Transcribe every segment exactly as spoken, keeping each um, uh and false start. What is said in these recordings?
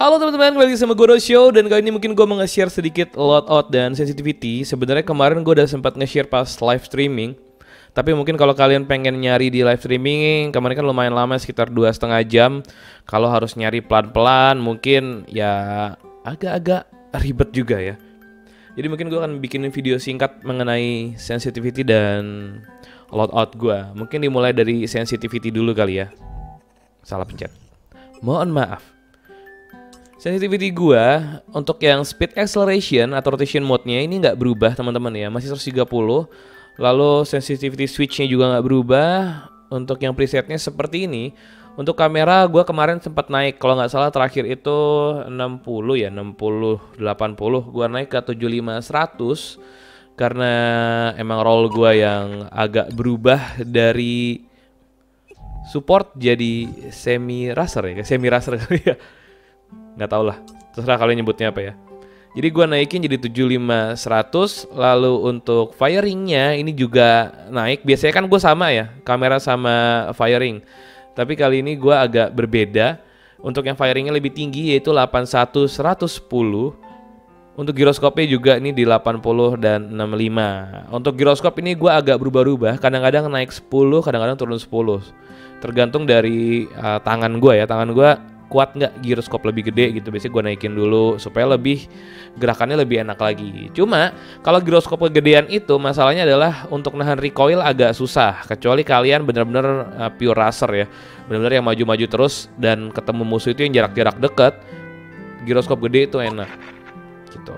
Halo teman-teman, kembali lagi sama gue Rosyo. Dan kali ini mungkin gue mau nge-share sedikit loadout dan sensitivity. Sebenarnya kemarin gue udah sempat nge-share pas live streaming, tapi mungkin kalau kalian pengen nyari di live streaming, kemarin kan lumayan lama, sekitar dua setengah jam. Kalau harus nyari pelan-pelan mungkin ya agak-agak ribet juga ya. Jadi mungkin gue akan bikin video singkat mengenai sensitivity dan loadout gue. Mungkin dimulai dari sensitivity dulu kali ya. Salah pencet, mohon maaf. Sensitivity gua untuk yang speed acceleration atau rotation mode-nya ini nggak berubah teman-teman ya, masih seratus tiga puluh. Lalu sensitivity switch-nya juga nggak berubah. Untuk yang presetnya seperti ini. Untuk kamera gua kemarin sempat naik, kalau nggak salah terakhir itu enam puluh ya, enam puluh delapan puluh. Gua naik ke tujuh puluh lima seratus karena emang roll gua yang agak berubah dari support jadi semi racer ya, semi racer kali ya. Nggak tau lah, terserah kalian nyebutnya apa ya. Jadi gua naikin jadi tujuh puluh lima seratus. Lalu untuk firingnya ini juga naik. Biasanya kan gue sama ya, kamera sama firing. Tapi kali ini gue agak berbeda. Untuk yang firingnya lebih tinggi yaitu delapan puluh satu seratus sepuluh. Untuk giroskopnya juga ini di delapan puluh dan enam puluh lima. Untuk giroskop ini gue agak berubah-ubah. Kadang-kadang naik sepuluh, kadang-kadang turun sepuluh. Tergantung dari uh, tangan gue ya. Tangan gue kuat nggak giroskop lebih gede gitu. Biasanya gue naikin dulu supaya lebih gerakannya lebih enak lagi. Cuma kalau giroskop kegedean itu masalahnya adalah untuk nahan recoil agak susah. Kecuali kalian bener-bener uh, pure racer ya, bener-bener yang maju-maju terus dan ketemu musuh itu yang jarak-jarak dekat. Giroskop gede itu enak gitu.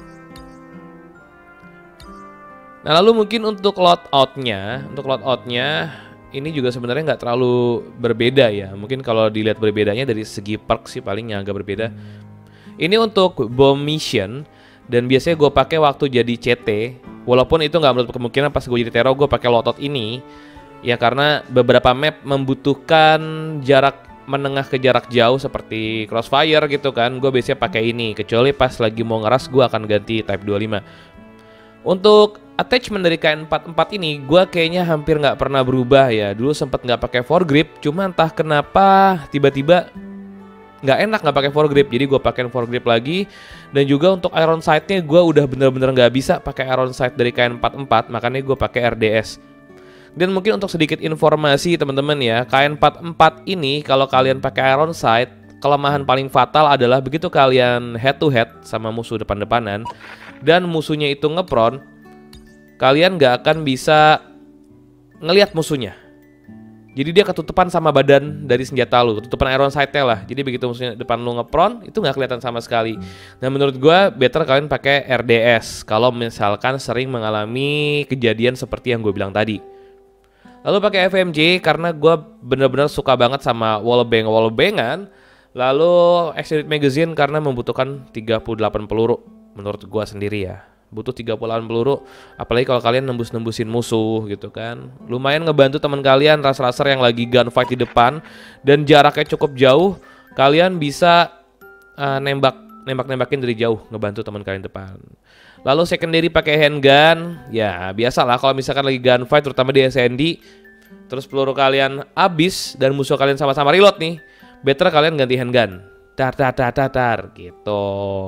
Nah lalu mungkin untuk loadoutnya, untuk loadoutnya ini juga sebenarnya nggak terlalu berbeda ya. Mungkin kalau dilihat berbedanya dari segi perk sih paling yang agak berbeda. Ini untuk bomb mission dan biasanya gue pakai waktu jadi C T. Walaupun itu nggak menutup kemungkinan pas gue jadi Tero gue pakai loadout ini. Ya karena beberapa map membutuhkan jarak menengah ke jarak jauh seperti crossfire gitu kan. Gue biasanya pakai ini. Kecuali pas lagi mau ngeras gue akan ganti type dua puluh lima. Untuk attachment dari K N empat puluh empat ini gue kayaknya hampir nggak pernah berubah ya. Dulu sempet nggak pakai foregrip, cuma entah kenapa tiba-tiba nggak enak nggak pakai foregrip. Jadi gue pakai foregrip lagi. Dan juga untuk iron sight-nya gue udah bener-bener nggak bisa pakai iron sight dari K N empat puluh empat, makanya gue pakai R D S. Dan mungkin untuk sedikit informasi teman-teman ya, K N empat puluh empat ini kalau kalian pakai iron sight, kelemahan paling fatal adalah begitu kalian head to head sama musuh depan-depanan dan musuhnya itu ngepron, kalian gak akan bisa ngelihat musuhnya. Jadi dia ketutupan sama badan dari senjata lu, ketutupan iron sight-nya lah. Jadi begitu musuhnya depan lu ngepron, itu gak kelihatan sama sekali. Nah menurut gue better kalian pakai R D S kalau misalkan sering mengalami kejadian seperti yang gue bilang tadi. Lalu pakai F M J karena gue bener-bener suka banget sama wallbang wallbangan. Lalu extended magazine karena membutuhkan tiga puluh delapan peluru menurut gue sendiri ya. Butuh tiga puluh delapan peluru, apalagi kalau kalian nembus-nembusin musuh gitu kan. Lumayan ngebantu teman kalian racer-racer yang lagi gunfight di depan dan jaraknya cukup jauh, kalian bisa uh, nembak nembak-nembakin dari jauh, ngebantu teman kalian depan. Lalu secondary pakai handgun, ya biasalah kalau misalkan lagi gunfight terutama di S N D, terus peluru kalian habis dan musuh kalian sama-sama reload nih, better kalian ganti handgun. Tar tar tar tar, tar gitu.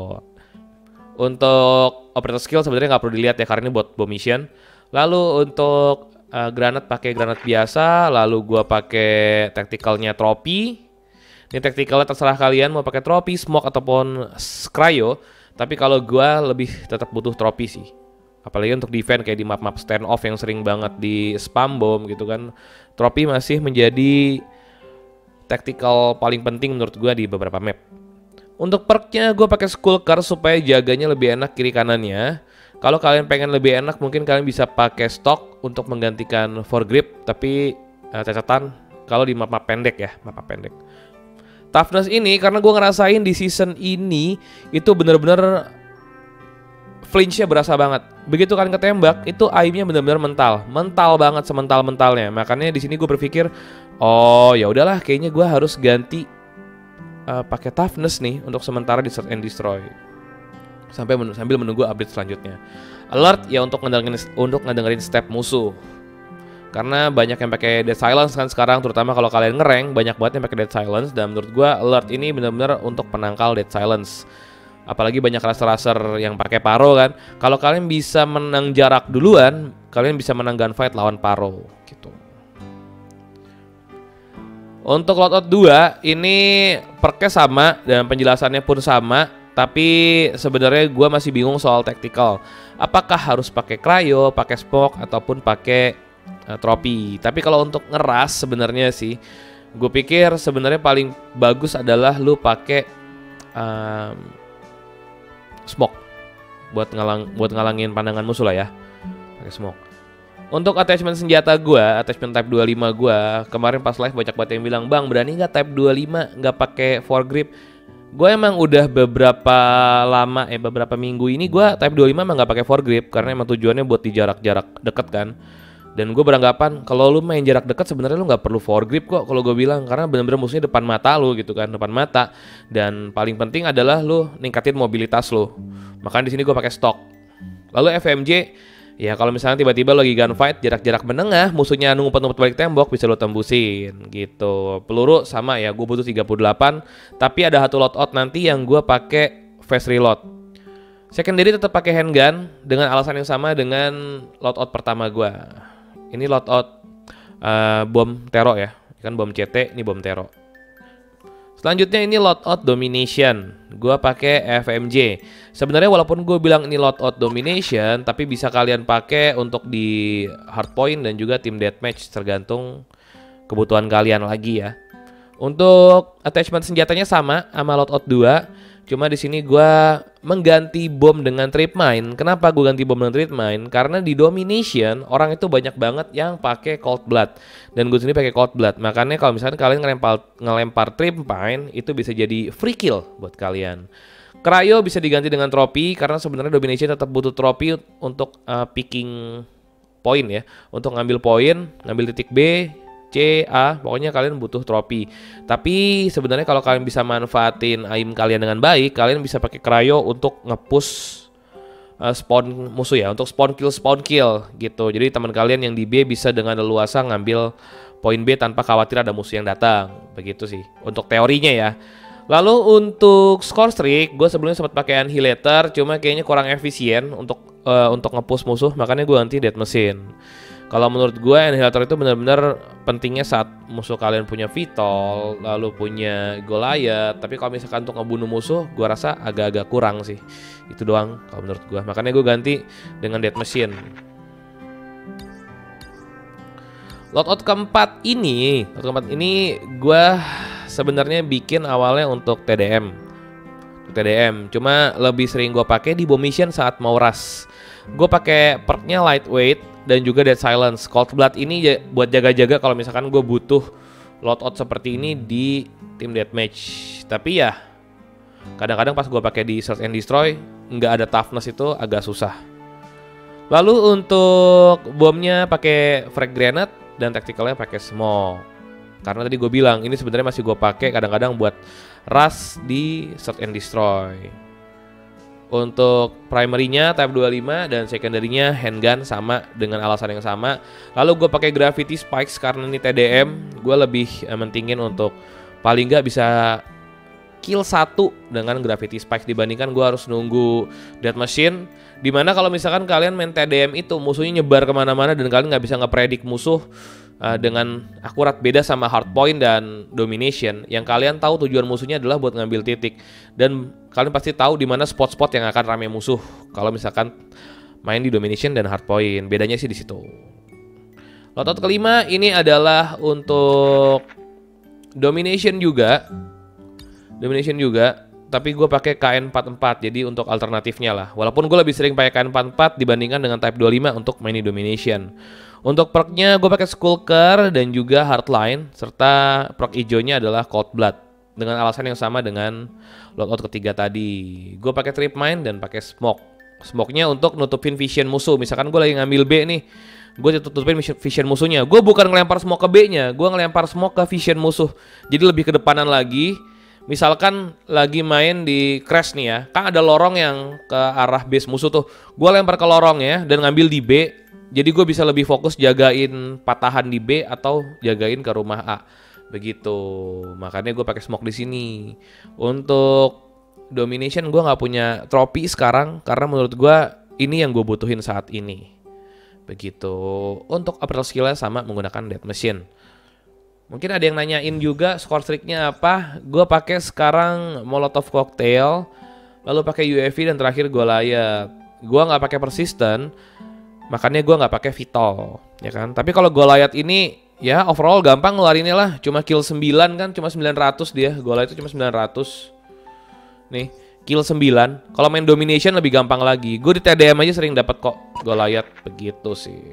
Untuk operator skill sebenarnya nggak perlu dilihat ya karena ini buat bomb mission. Lalu untuk uh, granat pakai granat biasa. Lalu gua pakai tacticalnya tropi. Ini tacticalnya terserah kalian mau pakai tropi, smoke ataupun cryo. Tapi kalau gua lebih tetap butuh tropi sih. Apalagi untuk defense kayak di map-map stand off yang sering banget di spam bomb gitu kan. Tropi masih menjadi tactical paling penting menurut gua di beberapa map. Untuk perknya gue pakai Skulker supaya jaganya lebih enak kiri kanannya. Kalau kalian pengen lebih enak mungkin kalian bisa pakai stock untuk menggantikan foregrip. Tapi uh, catatan kalau di map-map pendek ya, map-map pendek. Toughness ini karena gue ngerasain di season ini itu bener-bener flinch-nya berasa banget. Begitu kalian ketembak itu aimnya bener-bener mental, mental banget semental-mentalnya. Makanya di sini gue berpikir, oh ya udahlah kayaknya gue harus ganti Uh, pakai toughness nih untuk sementara di search and destroy sampai men sambil menunggu update selanjutnya. Alert ya untuk ngedengerin untuk ngedengerin step musuh. Karena banyak yang pakai Dead Silence kan sekarang, terutama kalau kalian ngerank banyak banget yang pakai Dead Silence, dan menurut gua alert ini benar-benar untuk penangkal Dead Silence. Apalagi banyak raser-raser yang pakai Paro kan. Kalau kalian bisa menang jarak duluan, kalian bisa menang gunfight lawan Paro gitu. Untuk Loadout dua ini perknya sama dan penjelasannya pun sama, tapi sebenarnya gua masih bingung soal tactical. Apakah harus pakai cryo, pakai smoke ataupun pakai tropi. Tapi kalau untuk ngeras sebenarnya sih, gue pikir sebenarnya paling bagus adalah lu pakai um, smoke buat ngalang buat ngalangin pandangan musuh lah ya. Pakai smoke. Untuk attachment senjata gue, attachment type dua puluh lima gue, kemarin pas live banyak banget yang bilang, "Bang, berani nggak type dua puluh lima nggak pakai foregrip?" Gue emang udah beberapa lama, eh beberapa minggu ini gue type dua puluh lima emang nggak pakai foregrip karena emang tujuannya buat di jarak-jarak deket kan. Dan gue beranggapan kalau lu main jarak dekat sebenarnya lu nggak perlu foregrip kok kalau gue bilang, karena bener-bener musuhnya depan mata lu gitu kan, depan mata. Dan paling penting adalah lu ningkatin mobilitas lu. Makanya di sini gue pakai stok. Lalu F M J, ya kalau misalnya tiba-tiba lagi gunfight jarak-jarak menengah, musuhnya ngumpet-ngumpet balik tembok, bisa lu tembusin gitu. Peluru sama ya, gue butuh tiga puluh delapan, tapi ada satu loadout nanti yang gue pakai fast reload. Secondary tetap pakai handgun dengan alasan yang sama dengan loadout pertama gue. Ini loadout uh, bom Tero ya, kan bom C T, ini bom Tero. Selanjutnya ini loadout domination, gua pakai F M J. Sebenarnya walaupun gue bilang ini loadout domination, tapi bisa kalian pakai untuk di hardpoint dan juga tim deathmatch, tergantung kebutuhan kalian lagi ya. Untuk attachment senjatanya sama sama loadout dua. Cuma di sini gue mengganti bom dengan trip mine. Kenapa gue ganti bom dengan trip mine? Karena di domination orang itu banyak banget yang pakai cold blood, dan gue sendiri pakai cold blood. Makanya kalau misalnya kalian ngelempar ngelempar trip mine itu bisa jadi free kill buat kalian. Cryo bisa diganti dengan tropi karena sebenarnya domination tetap butuh tropi untuk uh, picking point ya, untuk ngambil poin, ngambil titik B, C, A, pokoknya kalian butuh tropi. Tapi sebenarnya kalau kalian bisa manfaatin aim kalian dengan baik, kalian bisa pakai cryo untuk nge-push uh, spawn musuh ya, untuk spawn kill spawn kill gitu. Jadi teman kalian yang di B bisa dengan leluasa ngambil poin B tanpa khawatir ada musuh yang datang. Begitu sih untuk teorinya ya. Lalu untuk score streak, gue sebelumnya sempat pakai annihilator, cuma kayaknya kurang efisien untuk uh, untuk nge-push musuh, makanya gue ganti death machine. Kalau menurut gue annihilator itu benar-benar pentingnya saat musuh kalian punya Vitol, lalu punya Goliath. Tapi kalau misalkan untuk ngebunuh musuh, gue rasa agak-agak kurang sih. Itu doang kalau menurut gue. Makanya gue ganti dengan Death Machine. Loadout keempat ini, loadout keempat ini gue sebenarnya bikin awalnya untuk T D M. T D M, cuma lebih sering gue pakai di bomb mission saat mau rush. Gue pakai perknya lightweight dan juga Dead Silence. Cold Blood ini buat jaga-jaga kalau misalkan gue butuh loadout seperti ini di tim deathmatch. Tapi ya kadang-kadang pas gue pakai di Search and Destroy nggak ada toughness, itu agak susah. Lalu untuk bomnya pakai frag grenade dan tacticalnya pakai smoke. Karena tadi gue bilang ini sebenarnya masih gue pakai kadang-kadang buat rush di Search and Destroy. Untuk primary-nya type dua puluh lima dan secondary-nya handgun sama dengan alasan yang sama. Lalu gue pakai gravity spikes karena ini T D M. Gue lebih eh, mentingin untuk paling nggak bisa kill satu dengan gravity spikes dibandingkan gue harus nunggu death machine. Dimana kalau misalkan kalian main T D M itu musuhnya nyebar kemana-mana dan kalian nggak bisa ngepredik musuh uh, dengan akurat. Beda sama hardpoint dan domination yang kalian tahu tujuan musuhnya adalah buat ngambil titik, dan kalian pasti tahu di mana spot-spot yang akan rame musuh kalau misalkan main di domination dan hardpoint. Bedanya sih di situ. Loadout kelima ini adalah untuk domination juga, domination juga. Tapi gue pakai K N empat puluh empat, jadi untuk alternatifnya lah. Walaupun gue lebih sering pakai K N empat puluh empat dibandingkan dengan Type dua puluh lima untuk main di domination. Untuk perknya gue pakai Skulker dan juga Hardline, serta perk hijaunya adalah Cold Blood dengan alasan yang sama dengan loadout ketiga tadi. Gue pakai Trip Mine dan pakai Smoke. Smoke-nya untuk nutupin vision musuh. Misalkan gue lagi ngambil B nih, gue tutupin vision musuhnya. Gue bukan ngelempar smoke ke B-nya, gue ngelempar smoke ke vision musuh. Jadi lebih ke depanan lagi. Misalkan lagi main di crash nih ya, kan ada lorong yang ke arah base musuh tuh. Gue lempar ke lorongnya dan ngambil di B, Jadi gue bisa lebih fokus jagain patahan di B atau jagain ke rumah A. Begitu. Makanya gue pakai smoke di sini. Untuk domination gue nggak punya tropi sekarang karena menurut gue ini yang gue butuhin saat ini. Begitu. Untuk upper skillnya sama menggunakan Death Machine. Mungkin ada yang nanyain juga score streaknya apa. Gue pakai sekarang Molotov Cocktail, lalu pakai U A V dan terakhir Goliath. Gue nggak pakai persistent. Makanya gue nggak pakai Vital, ya kan. Tapi kalau Goliath ini ya overall gampang ngeluarinnya lah. Cuma kill sembilan kan, cuma sembilan ratus dia. Goliath itu cuma sembilan ratus. Nih, kill sembilan. Kalau main domination lebih gampang lagi. Gue di T D M aja sering dapat kok Goliath, begitu sih.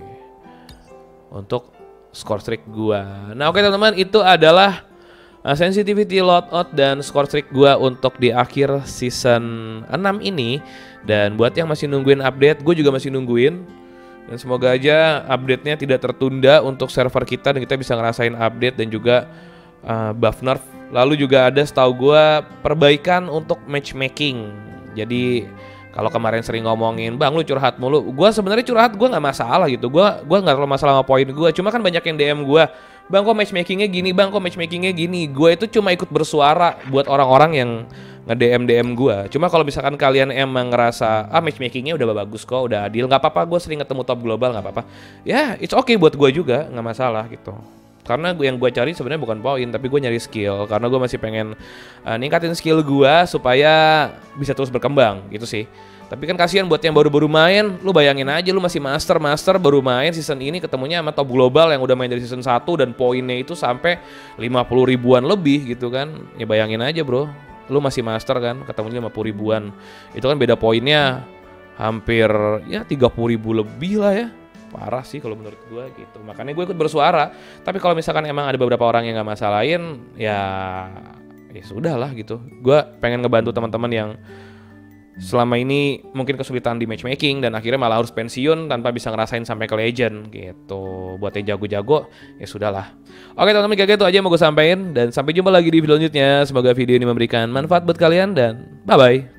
Untuk score streak gue. Nah oke teman-teman, itu adalah uh, sensitivity loadout dan score streak gue untuk di akhir season enam ini. Dan buat yang masih nungguin update, gue juga masih nungguin. Dan semoga aja update-nya tidak tertunda untuk server kita dan kita bisa ngerasain update dan juga uh, buff nerf. Lalu juga ada setahu gue perbaikan untuk matchmaking. Jadi kalau kemarin sering ngomongin, bang lu curhat mulu. Gue sebenarnya curhat gue nggak masalah gitu. Gue gue nggak terlalu masalah sama poin gue. Cuma kan banyak yang D M gue, bang kok matchmakingnya gini, bang kok matchmakingnya gini. Gue itu cuma ikut bersuara buat orang-orang yang nge-D M D M gue. Cuma kalau misalkan kalian emang ngerasa ah matchmakingnya udah bagus kok, udah adil, nggak apa-apa. Gue sering ketemu top global, nggak apa-apa. Ya it's okay buat gue juga, nggak masalah gitu. Karena gue yang gue cari sebenarnya bukan poin, tapi gue nyari skill. Karena gue masih pengen uh, ningkatin skill gue supaya bisa terus berkembang gitu sih. Tapi kan kasihan buat yang baru-baru main. Lu bayangin aja, lu masih master master baru main season ini ketemunya sama top global yang udah main dari season satu dan poinnya itu sampai lima puluh ribuan lebih gitu kan. Ya bayangin aja bro, lu masih master kan, ketemunya lima puluh ribuan. Itu kan beda poinnya hampir ya tiga puluh ribu lebih lah ya. Parah sih kalau menurut gue gitu. Makanya gue ikut bersuara. Tapi kalau misalkan emang ada beberapa orang yang gak masalahin, ya ya sudah lah gitu. Gue pengen ngebantu teman-teman yang selama ini mungkin kesulitan di matchmaking dan akhirnya malah harus pensiun tanpa bisa ngerasain sampai ke legend gitu. Buat yang jago-jago ya sudahlah. Oke teman-teman, kayak gitu aja yang mau gue sampaikan dan sampai jumpa lagi di video selanjutnya. Semoga video ini memberikan manfaat buat kalian dan bye bye.